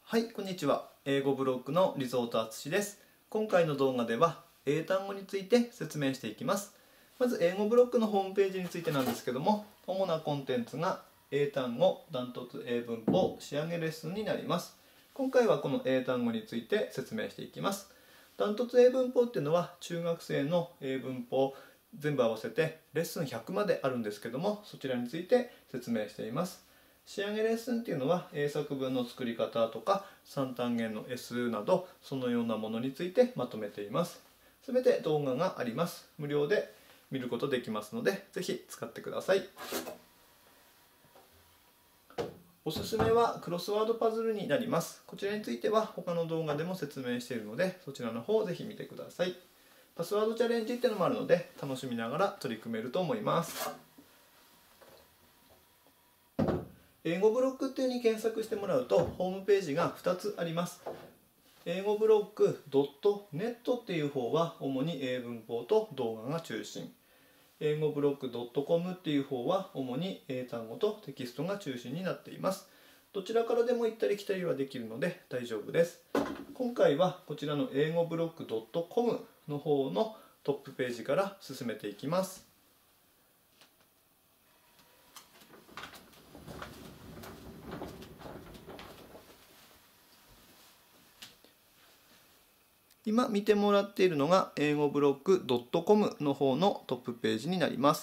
はい、こんにちは。英語ブロックのリゾートあつしです。今回の動画では英単語について説明していきます。まず英語ブロックのホームページについてなんですけども、主なコンテンツが英単語、ダントツ英文法、仕上げレッスンになります。今回はこの英単語について説明していきます。ダントツ英文法っていうのは中学生の英文法全部合わせてレッスン100まであるんですけども、そちらについて説明しています。仕上げレッスンっていうのは英作文の作り方とか3単元の S などそのようなものについてまとめています。すべて動画があります。無料で見ることできますのでぜひ使ってください。おすすめはクロスワードパズルになります。こちらについては他の動画でも説明しているのでそちらの方をぜひ見てください。パスワードチャレンジっていうのもあるので楽しみながら取り組めると思います。英語ブロックっていう風に検索してもらうとホームページが2つあります。英語ブロック .net っていう方は主に英文法と動画が中心。英語ブロック .com っていう方は主に英単語とテキストが中心になっています。どちらからでも行ったり来たりはできるので大丈夫です。今回はこちらの英語ブロック .com の方のトップページから進めていきます。今見てもらっているのが英語ブロック .com の方のトップページになります。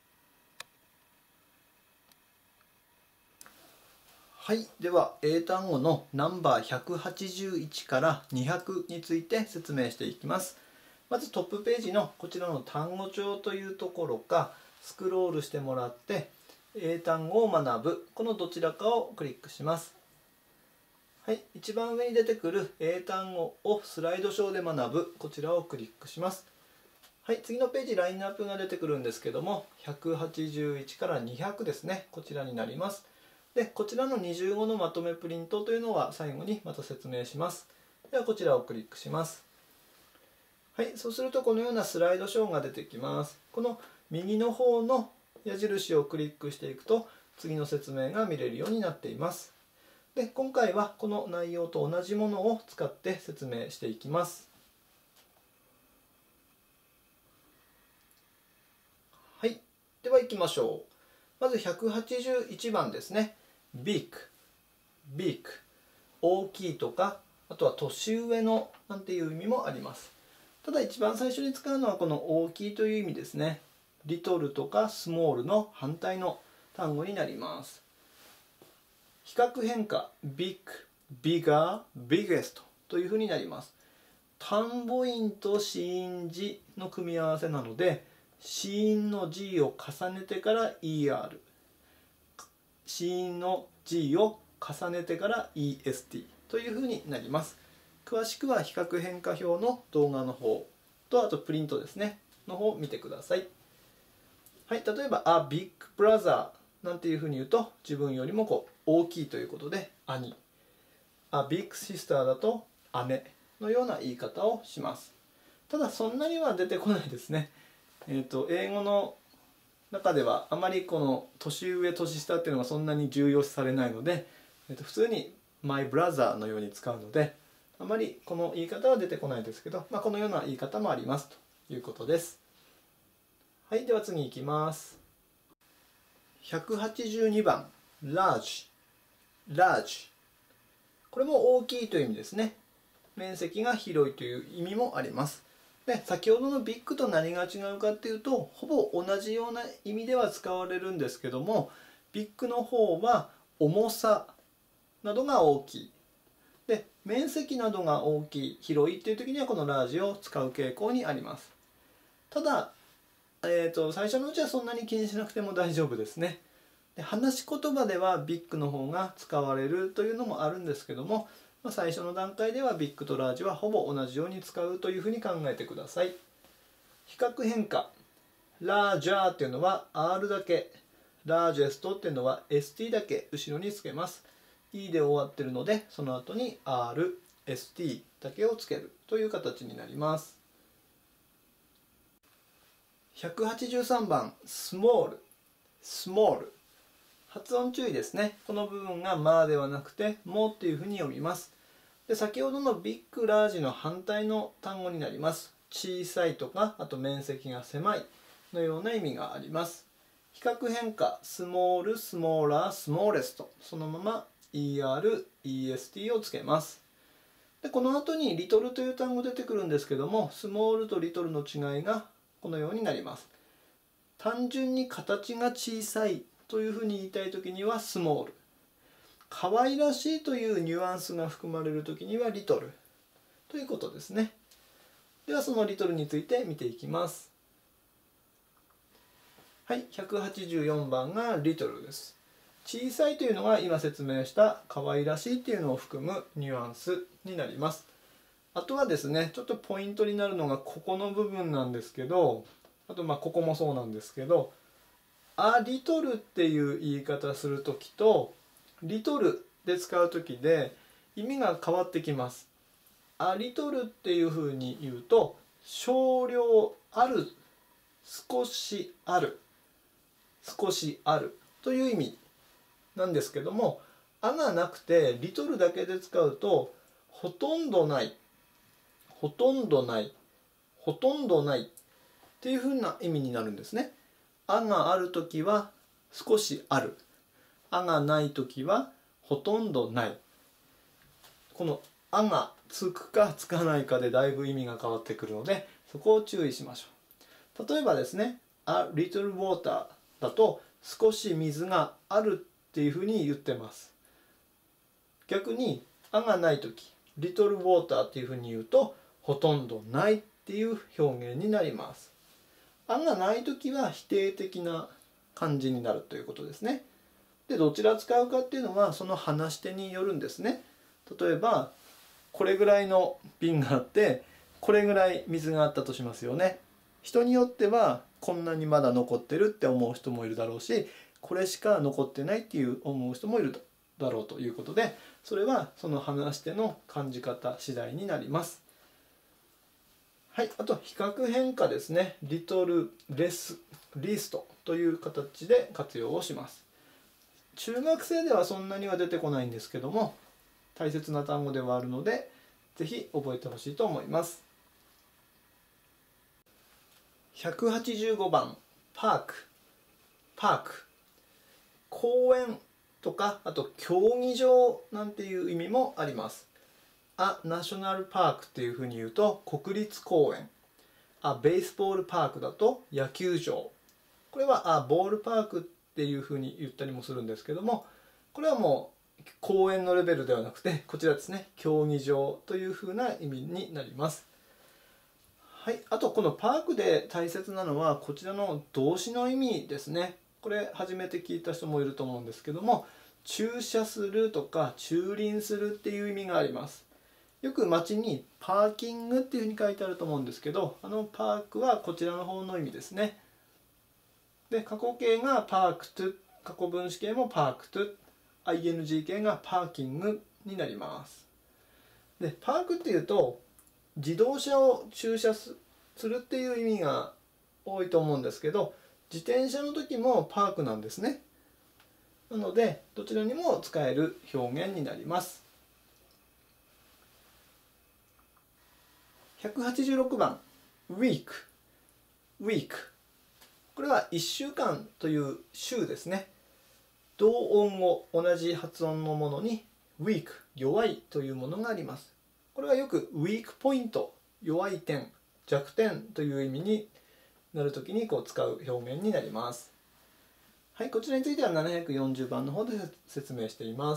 はい、では英単語のナンバー181から200について説明していきます。まずトップページのこちらの単語帳というところかスクロールしてもらって英単語を学ぶこのどちらかをクリックします。はい、一番上に出てくる英単語をスライドショーで学ぶこちらをクリックします。はい、次のページラインナップが出てくるんですけども181から200ですね、こちらになります。でこちらの25のまとめプリントというのは最後にまた説明します。ではこちらをクリックします。はい、そうするとこのようなスライドショーが出てきます。この右の方の矢印をクリックしていくと次の説明が見れるようになっています。で今回はこの内容と同じものを使って説明していきます。はい、では行きましょう。まず181番ですね。big、大きいとか、あとは年上のなんていう意味もあります。ただ一番最初に使うのはこの大きいという意味ですね。little とか small の反対の単語になります。比較変化 big、bigger、biggest というふうになります。単母音と子音字の組み合わせなので子音の G を重ねてから ER、 子音の G を重ねてから EST というふうになります。詳しくは比較変化表の動画の方とあとプリントですねの方を見てください。はい、例えば A big brother なんていうふうに言うと自分よりも大きいということで兄、 A big sister だと姉のような言い方をします。ただそんなには出てこないですね。英語の中ではあまりこの年上年下っていうのがそんなに重要視されないので、普通に My brother のように使うのであまりこの言い方は出てこないですけど、このような言い方もありますということです。はい、では次いきます。182番 large、 これも大きいという意味ですね。面積が広いという意味もあります。で先ほどのビッグと何が違うかっていうとほぼ同じような意味では使われるんですけども、ビッグの方は重さなどが大きいで面積などが大きい広いっていう時にはこのラージを使う傾向にあります。ただ、最初のうちはそんなに気にしなくても大丈夫ですね。で話し言葉ではビッグの方が使われるというのもあるんですけども、最初の段階ではビッグとラージはほぼ同じように使うというふうに考えてください。比較変化ラージャーっていうのは R だけ、ラージェストっていうのは ST だけ後ろにつけます。E で終わってるのでその後に R、ST だけをつけるという形になります。183番 small、 発音注意ですね。この部分がまではなくてもっていうふうに読みます。で、先ほどのビッグラージの反対の単語になります。小さいとか、あと面積が狭いのような意味があります。比較変化、スモール、スモーラー、スモーレスト、そのまま ER、EST をつけます。で、この後にリトルという単語出てくるんですけども、スモールとリトルの違いがこのようになります。単純に形が小さいというふうに言いたいときにはスモール。可愛らしいというニュアンスが含まれるときにはリトルということですね。ではそのリトルについて見ていきます。はい、184番がリトルです。小さいというのが今説明した可愛らしいというのを含むニュアンスになります。あとはですね、ちょっとポイントになるのがここの部分なんですけど、あとここもそうなんですけど、リトルっていう言い方するときと、リトルで使うときで意味が変わってきます。リトルっていうふうに言うと、少量ある、少しある、少しあるという意味なんですけども、がなくてリトルだけで使うと、ほとんどない、ほとんどない、ほとんどないっていうふうな意味になるんですね。があるときは少しある。がないときはほとんどない。このがつくかつかないかでだいぶ意味が変わってくるので、そこを注意しましょう。例えばですね、A little water だと少し水があるっていうふうに言ってます。逆にがないとき、little water っていうふうに言うとほとんどないっていう表現になります。がないときは否定的な感じになるということですね。で、どちら使うかっていうのはその話し手によるんですね。例えばこれぐらいの瓶があってこれぐらい水があったとしますよね。人によってはこんなにまだ残ってるって思う人もいるだろうし、これしか残ってないっていう思う人もいるだろうということで、それはその話し手の感じ方次第になります。はい、あと比較変化ですね。リトル、レス、リーストという形で活用をします。中学生ではそんなには出てこないんですけども、大切な単語ではあるので、ぜひ覚えてほしいと思います。185番、パーク。パーク。公園とか、あと競技場なんていう意味もあります。ナショナルパークっていうふうに言うと国立公園。ベースボールパークだと野球場。これはボールパークっていうふうに言ったりもするんですけども、これはもう公園のレベルではなくて、こちらですね、競技場というふうな意味になります。はい、あとこのパークで大切なのはこちらの動詞の意味ですね。これ初めて聞いた人もいると思うんですけども、駐車するとか駐輪するっていう意味があります。よく街にパーキングっていうふうに書いてあると思うんですけど、パークはこちらの方の意味ですね。で、過去形がパークトゥ、過去分詞形もパークトゥ、ing 形がパーキングになります。で、パークっていうと自動車を駐車するっていう意味が多いと思うんですけど、自転車の時もパークなんですね。なのでどちらにも使える表現になります。186番 week。 week、 これは1週間という週ですね。同音語、同じ発音のものに weak、 弱いというものがあります。これはよく weak ポイント、弱い点、弱点という意味になるときに使う表現になります。はい、こちらについては740番の方で説明しています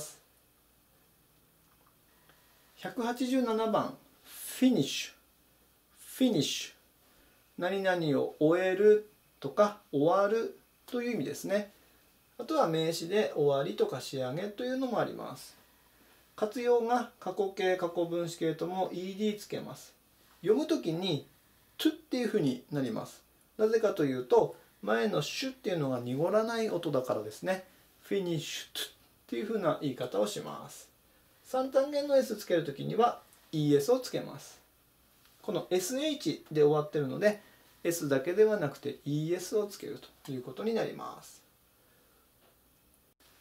。187番 finish。 finish、 何々を終えるとか終わるという意味ですね。あとは名詞で終わりとか仕上げというのもあります。活用が過去形、過去分詞形とも ed つけます。読むときに to っていうふうになります。なぜかというと、前の sh っていうのが濁らない音だからですね。finished っていうふうな言い方をします。3単元の s つけるときには es をつけます。この sh で終わってるので s だけではなくて es をつけるということになります。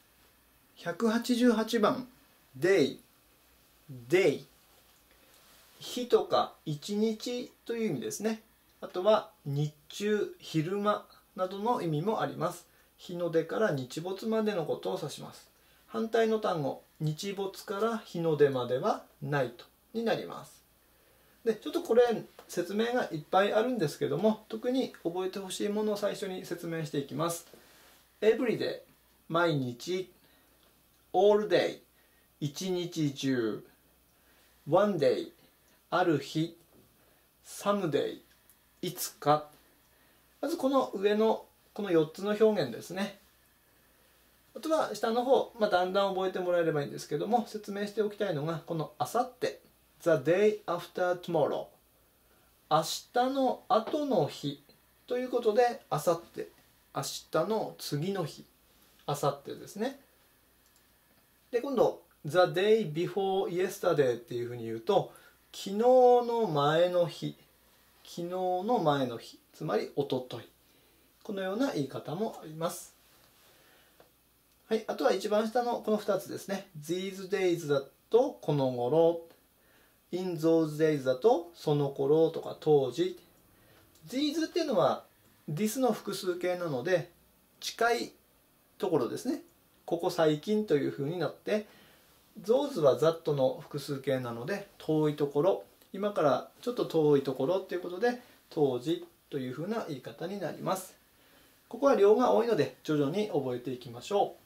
188番 day day 日とか一日という意味ですね。あとは日中昼間などの意味もあります。日の出から日没までのことを指します。反対の単語日没から日の出まではナイトになります。でちょっとこれ説明がいっぱいあるんですけども、特に覚えてほしいものを最初に説明していきます。every day 毎日、all day 一日中、one day ある日、someday いつか。まずこの上のこの4つの表現ですね。あとは下の方、だんだん覚えてもらえればいいんですけども、説明しておきたいのがこのあさって The day after tomorrow 明日の後の日ということで、あさって明日の次の日、あさってですね。で今度 The day before yesterday っていうふうに言うと、昨日の前の日、昨日の前の日、つまりおととい、このような言い方もあります。はい、あとは一番下のこの2つですね。These days だとこの頃、In those days だとその頃とか当時。These っていうのは this の複数形なので近いところですね。ここ最近というふうになって、those は that の複数形なので遠いところ、今からちょっと遠いところっていうことで当時というふうな言い方になります。ここは量が多いので徐々に覚えていきましょ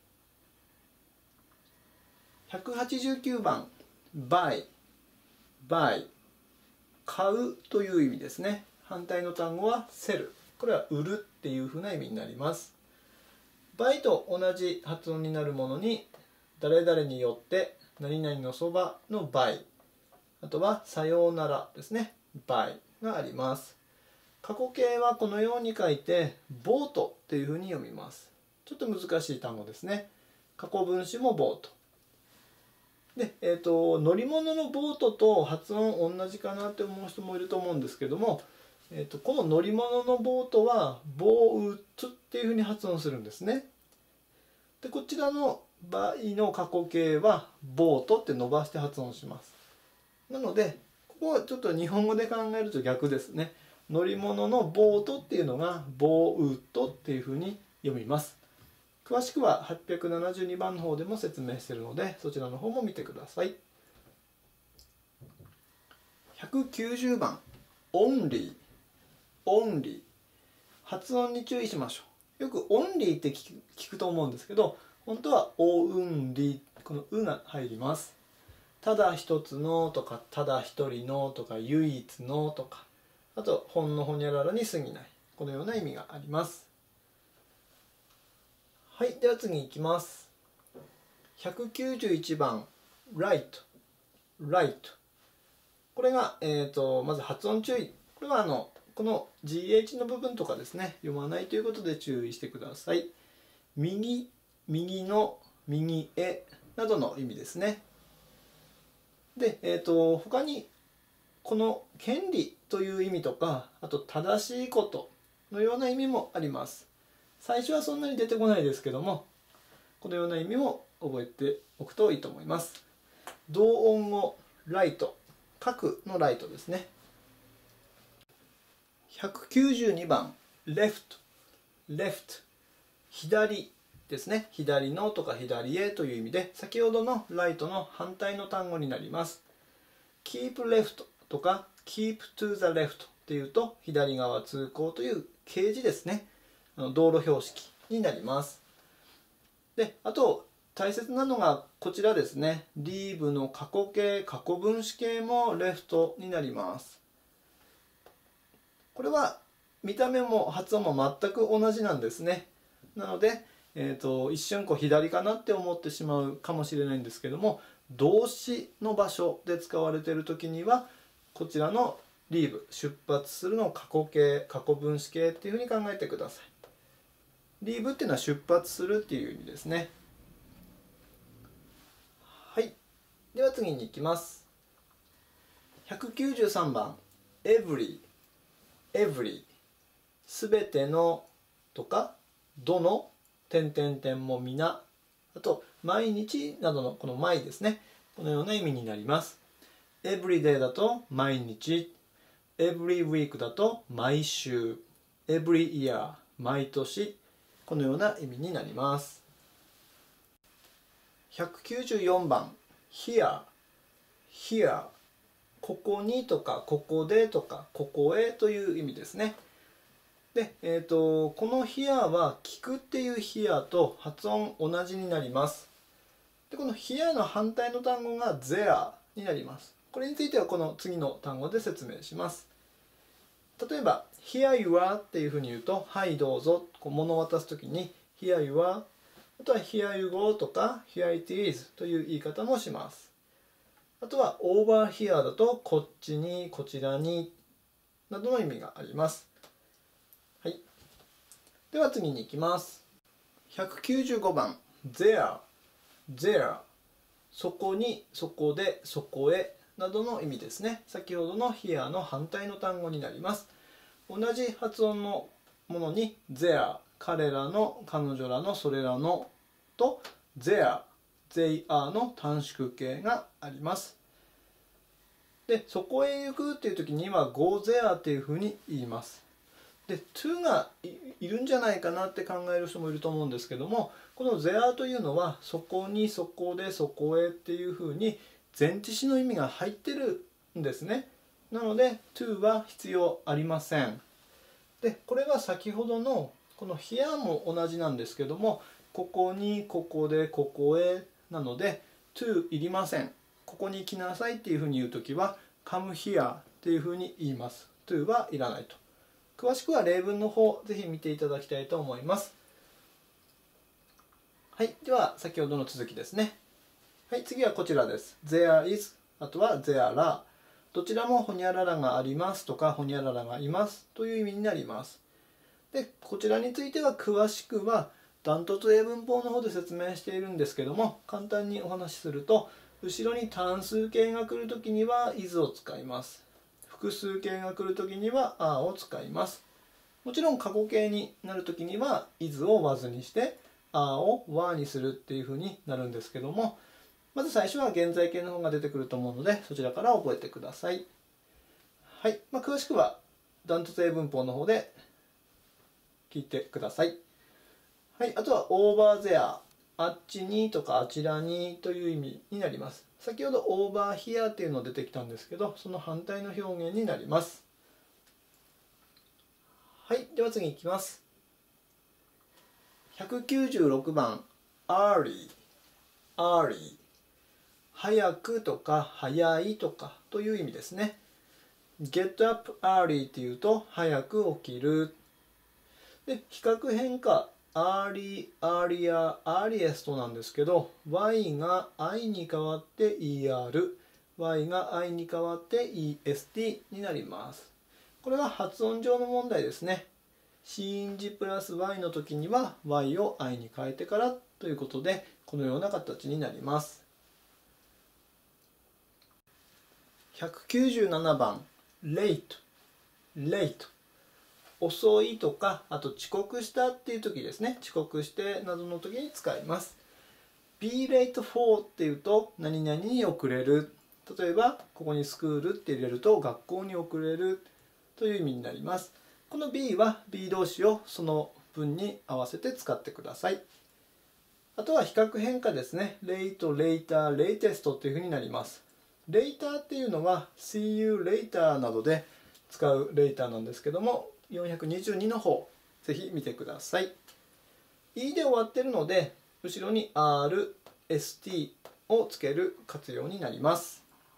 う。189番 buy 買うという意味ですね。反対の単語は sell、 これは売るっていうふうな意味になります。buy と同じ発音になるものに誰々によって何々のそばの buy、 あとはさようならですね、 buy があります。過去形はこのように書いてボートっていうふうに読みます。ちょっと難しい単語ですね。過去分詞もボートで、乗り物のボートと発音同じかなって思う人もいると思うんですけども、この乗り物のボートはボートっていうふうに発音するんですね。でこちらの場合の過去形はボートって伸ばして発音します。なのでここはちょっと日本語で考えると逆ですね。乗り物のボートっていうのがボートっていうふうに読みます。詳しくは872番の方でも説明しているので、そちらの方も見てください。190番 only 発音に注意しましょう。よく only って聞くと思うんですけど、本当は only、 この「う」が入ります。ただ一つのとか、ただ一人のとか、唯一のとか、あとほんのほにゃららに過ぎない、このような意味があります。はい、では次いきます。191番 right。 これが、まず発音注意。これはこの GH の部分とかですね、読まないということで注意してください。右、右の、右へなどの意味ですね。で、他にこの権利という意味とか、あと正しいことのような意味もあります。最初はそんなに出てこないですけども、このような意味も覚えておくといいと思います。同音語ライト、角のライトですね。192番 left、 左ですね。左のとか左へという意味で、先ほどのライトの反対の単語になります。keep left とか keep to the left っていうと、左側通行という掲示ですね。道路標識になります。で、あと大切なのがこちらですね。leave の過去形、過去分詞形も left になります。これは見た目も発音も全く同じなんですね。なので、一瞬左かなって思ってしまうかもしれないんですけども、動詞の場所で使われている時にはこちらの leave 出発するの過去形、過去分詞形っていうふうに考えてください。leave っていうのは出発するっていう意味ですね。はい、では次に行きます。193番 every すべてのとかどの点々点も皆、あと毎日などのこの毎ですね。このような意味になります。every day だと毎日、every week だと毎週、every year 毎年、このような意味になります。194番 here here ここにとかここでとかここへという意味ですね。で、この here は聞くっていう here と発音同じになります。で、この here の反対の単語が there になります。これについてはこの次の単語で説明します。例えば here you are っていうふうに言うとはいどうぞ、物を渡すときに here you are、あとは here you go とか here it is という言い方もします。あとは over here だとこっちに、こちらになどの意味があります。はい。では次に行きます。195番 there there そこに、そこで、そこへなどの意味ですね。先ほどの here の反対の単語になります。同じ発音のものに there 彼らの、彼女らの、それらのと there they are の短縮形があります。で、そこへ行くっていう時には go there っていうふうに言います。で、to が いるんじゃないかなって考える人もいると思うんですけども、この there というのはそこに、そこで、そこへっていうふうに前置詞の意味が入ってるんですね。なので to は必要ありません。で、これは先ほどのこの here も同じなんですけども、ここに、ここで、ここへなので to いりません。ここに来なさいっていうふうに言うときは come here っていうふうに言います。to はいらないと。詳しくは例文の方ぜひ見ていただきたいと思います。はい、では先ほどの続きですね。はい、次はこちらです。there is あとは there are どちらもホニャララがありますとかホニャララがいますという意味になります。で、こちらについては詳しくはダントツ英文法の方で説明しているんですけども、簡単にお話しすると、後ろに単数形が来るときには is を使います。複数形が来るときには are を使います。もちろん過去形になるときには is を was にして are を were にするっていうふうになるんですけども、まず最初は現在形の方が出てくると思うので、そちらから覚えてください。はい、詳しくはダントツ英文法の方で聞いてください。はい、あとは over there あっちにとかあちらにという意味になります。先ほど over here っていうの出てきたんですけど、その反対の表現になります。はい、では次いきます。196番 early early 早くとか早いとかという意味ですね。get up early っていうと早く起きる。で、比較変化early, earlier, earliest なんですけど y が i に変わって er y が i に変わって est になります。これは発音上の問題ですね。子音字プラス y の時には y を i に変えてからということでこのような形になります。197番 late late遅いとか、あと遅刻したっていう時ですね。遅刻してなどの時に使います。be late for っていうと何々に遅れる。例えばここにスクールって入れると学校に遅れるという意味になります。この be は be 動詞をその文に合わせて使ってください。あとは比較変化ですね。late, later, latest というふうになります。later っていうのは see you later などで使う later なんですけども、422の方ぜひ見てください。E で終わってるので後ろに R、ST をつける活用になります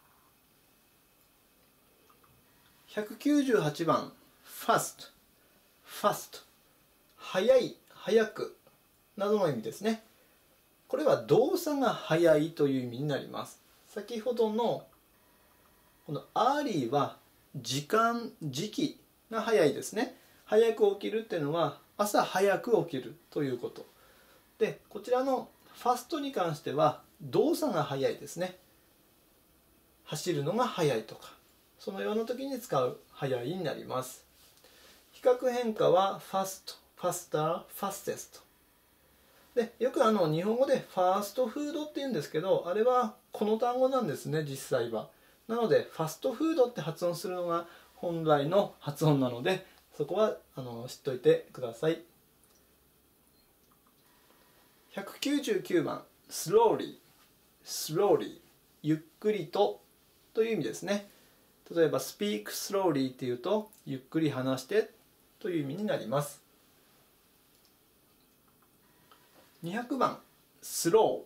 。198番 fast fast 早い、早くなどの意味ですね。これは動作が早いという意味になります。先ほどのこの early は時間、時期が早いですね。早く起きるっていうのは朝早く起きるということで、こちらのファストに関しては動作が早いですね。走るのが早いとかそのような時に使う早いになります。比較変化は fast、faster、fastest。 でよく日本語でファーストフードって言うんですけど、あれはこの単語なんですね、実際は。なのでファストフードって発音するのが本来の発音なので、そこは知っといてください。199番 slowly ゆっくりとという意味ですね。例えば speak slowly っていうとゆっくり話してという意味になります。200番 slow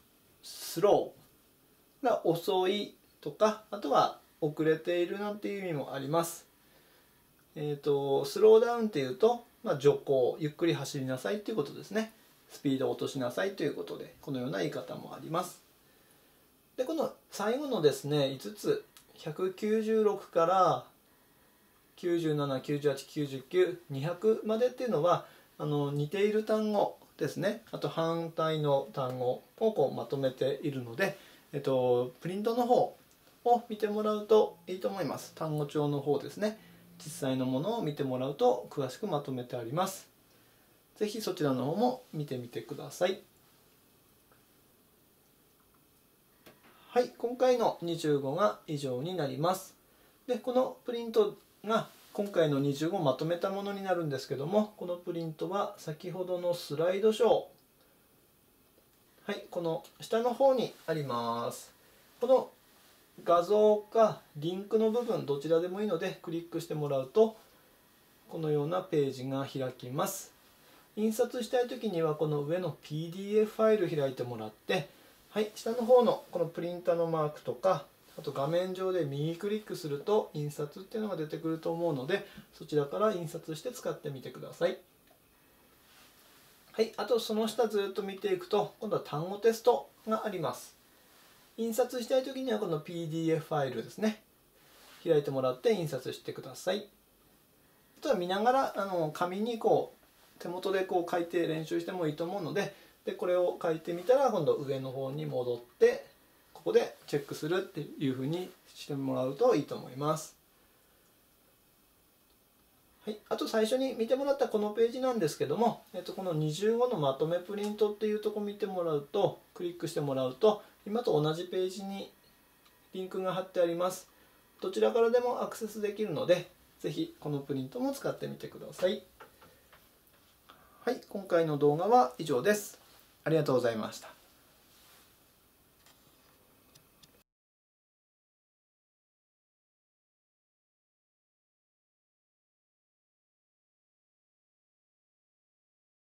が遅いとか、あとは遅れているなんていう意味もあります。スローダウンっていうと、徐行、ゆっくり走りなさいということですね。スピードを落としなさいということで、このような言い方もあります。でこの最後のですね5つ、196から97、98、99、200までっていうのは似ている単語ですね、あと反対の単語をまとめているので、プリントの方を見てもらうといいと思います。単語帳の方ですね、実際のものを見てもらうと詳しくまとめてあります。ぜひそちらの方も見てみてください。はい、今回の25が以上になります。でこのプリントが今回の25をまとめたものになるんですけども、このプリントは先ほどのスライドショー、はい、この下の方にあります。この画像かリンクの部分どちらでもいいのでクリックしてもらうとこのようなページが開きます。印刷したい時にはこの上の PDF ファイル開いてもらって、はい、下の方のこのプリンターのマークとか、あと画面上で右クリックすると印刷っていうのが出てくると思うので、そちらから印刷して使ってみてください。はい、あとその下ずっと見ていくと今度は単語テストがあります。印刷したい時にはこの PDF ファイルですね、開いてもらって印刷してください。あとは見ながら紙に手元で書いて練習してもいいと思うので、これを書いてみたら今度上の方に戻ってここでチェックするっていうふうにしてもらうといいと思います。はい、あと最初に見てもらったこのページなんですけども、この25のまとめプリントっていうところ見てもらうと、クリックしてもらうと今と同じページにリンクが貼ってあります。どちらからでもアクセスできるので、ぜひこのプリントも使ってみてください。はい、今回の動画は以上です。ありがとうございました。